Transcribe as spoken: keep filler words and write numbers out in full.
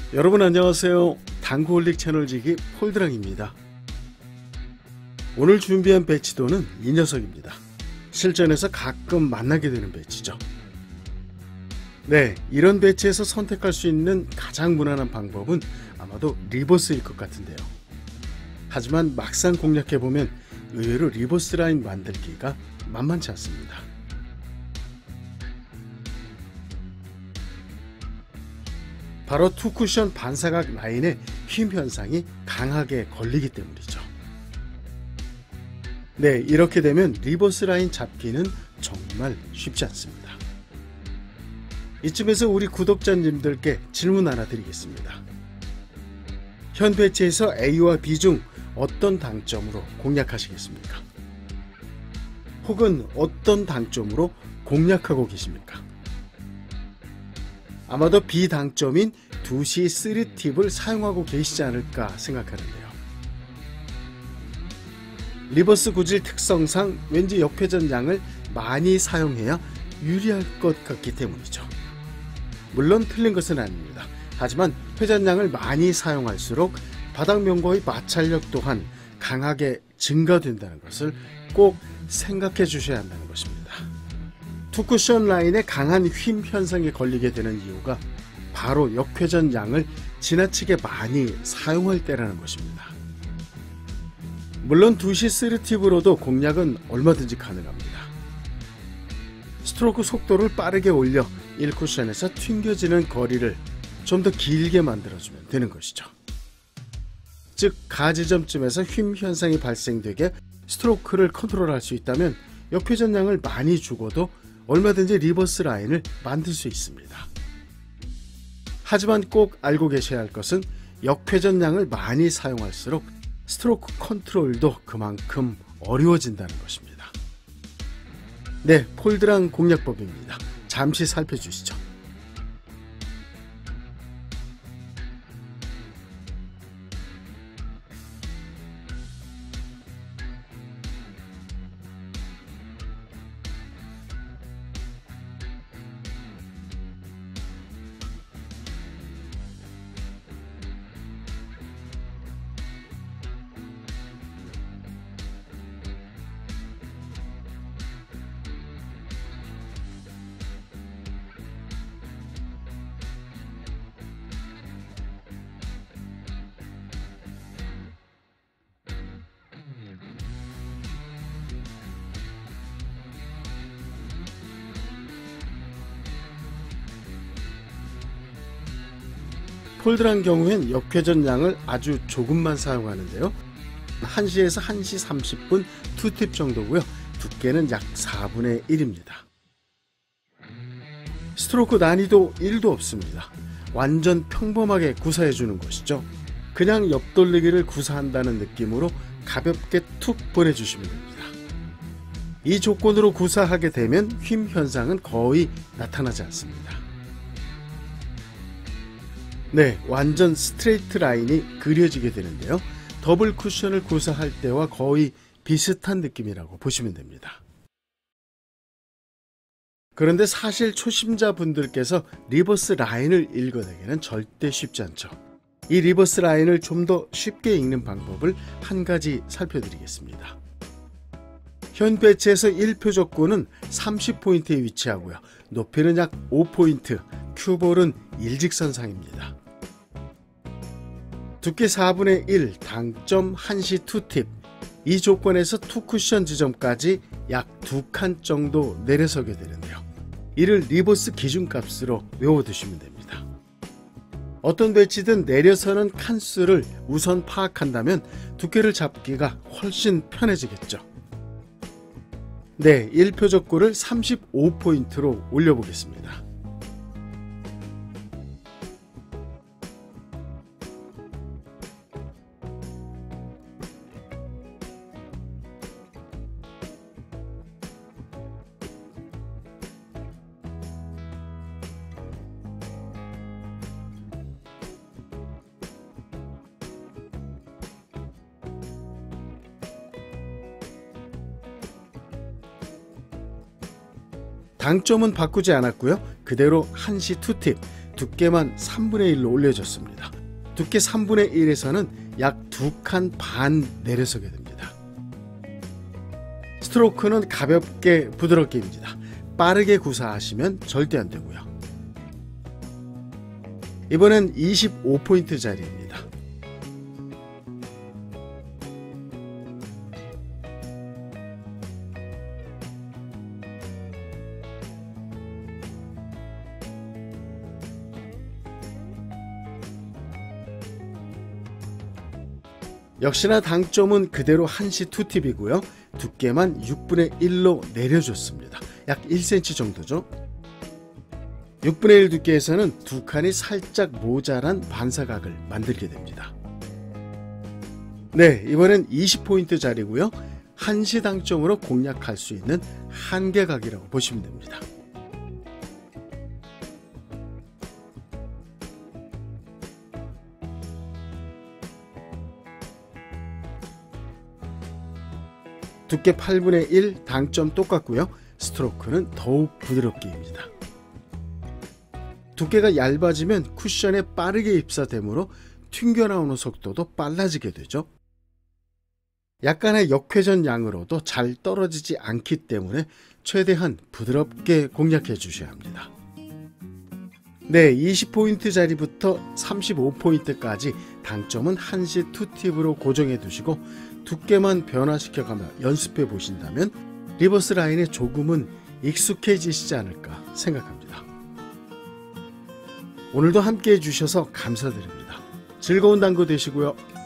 여러분 안녕하세요. 당구홀릭 채널지기 폴드랑입니다. 오늘 준비한 배치도는 이 녀석입니다. 실전에서 가끔 만나게 되는 배치죠. 네, 이런 배치에서 선택할 수 있는 가장 무난한 방법은 아마도 리버스일 것 같은데요. 하지만 막상 공략해보면 의외로 리버스 라인 만들기가 만만치 않습니다. 바로 투쿠션 반사각 라인의 힘 현상이 강하게 걸리기 때문이죠. 네, 이렇게 되면 리버스 라인 잡기는 정말 쉽지 않습니다. 이쯤에서 우리 구독자님들께 질문 하나 드리겠습니다. 현 배치에서 A와 B 중 어떤 당점으로 공략하시겠습니까? 혹은 어떤 당점으로 공략하고 계십니까? 아마도 B 당점인 투시 쓰리 팁을 사용하고 계시지 않을까 생각하는데요. 리버스 구질 특성상 왠지 역회전 양을 많이 사용해야 유리할 것 같기 때문이죠. 물론 틀린 것은 아닙니다. 하지만 회전량을 많이 사용할수록 바닥 면과의 마찰력 또한 강하게 증가된다는 것을 꼭 생각해 주셔야 한다는 것입니다. 투쿠션 라인의 강한 힘 현상에 걸리게 되는 이유가 바로 역회전 양을 지나치게 많이 사용할 때라는 것입니다. 물론 투시 쓰리 팁으로도 공략은 얼마든지 가능합니다. 스트로크 속도를 빠르게 올려 일 쿠션에서 튕겨지는 거리를 좀 더 길게 만들어주면 되는 것이죠. 즉 가지점쯤에서 힘 현상이 발생되게 스트로크를 컨트롤할 수 있다면 역회전 양을 많이 주고도 얼마든지 리버스 라인을 만들 수 있습니다. 하지만 꼭 알고 계셔야 할 것은 역회전 양을 많이 사용할수록 스트로크 컨트롤도 그만큼 어려워진다는 것입니다. 네, 폴드랑 공략법입니다. 잠시 살펴주시죠. 폴드란 경우엔 역회전 양을 아주 조금만 사용하는데요. 한 시에서 한 시 삼십 분 투 팁 정도고요. 두께는 약 사분의 일입니다. 스트로크 난이도 일도 없습니다. 완전 평범하게 구사해 주는 것이죠. 그냥 옆돌리기를 구사한다는 느낌으로 가볍게 툭 보내주시면 됩니다. 이 조건으로 구사하게 되면 힘 현상은 거의 나타나지 않습니다. 네, 완전 스트레이트 라인이 그려지게 되는데요. 더블 쿠션을 구사할 때와 거의 비슷한 느낌이라고 보시면 됩니다. 그런데 사실 초심자분들께서 리버스 라인을 읽어내기는 절대 쉽지 않죠. 이 리버스 라인을 좀 더 쉽게 읽는 방법을 한 가지 살펴드리겠습니다. 현 배치에서 일 표적구는 삼십 포인트에 위치하고요. 높이는 약 오 포인트, 큐볼은 일직선상입니다. 두께 사분의 일, 당점 한 시 투 팁. 이 조건에서 투 쿠션 지점까지 약 두 칸 정도 내려서게 되는데요. 이를 리버스 기준값으로 외워두시면 됩니다. 어떤 배치든 내려서는 칸수를 우선 파악한다면 두께를 잡기가 훨씬 편해지겠죠. 네, 일 표적구를 삼십오 포인트로 올려보겠습니다. 당점은 바꾸지 않았고요. 그대로 한 시 투 팁, 두께만 삼분의 일로 올려줬습니다. 두께 삼분의 일에서는 약 두 칸 반 내려서게 됩니다. 스트로크는 가볍게 부드럽게입니다. 빠르게 구사하시면 절대 안 되고요. 이번엔 이십오 포인트 짜리입니다. 역시나 당점은 그대로 한시 투팁이고요. 두께만 육분의 일로 내려줬습니다. 약 일 센티미터 정도죠. 육분의 일 두께에서는 두 칸이 살짝 모자란 반사각을 만들게 됩니다. 네, 이번엔 이십 포인트 짜리고요. 한시 당점으로 공략할 수 있는 한계각이라고 보시면 됩니다. 두께 팔분의 일, 당점 똑같고요. 스트로크는 더욱 부드럽게입니다. 두께가 얇아지면 쿠션에 빠르게 입사되므로 튕겨나오는 속도도 빨라지게 되죠. 약간의 역회전 양으로도 잘 떨어지지 않기 때문에 최대한 부드럽게 공략해 주셔야 합니다. 네, 이십 포인트 짜리부터 삼십오 포인트까지 당점은 한시 투팁으로 고정해 두시고 두께만 변화시켜가며 연습해 보신다면 리버스 라인에 조금은 익숙해지시지 않을까 생각합니다. 오늘도 함께 해주셔서 감사드립니다. 즐거운 당구 되시고요.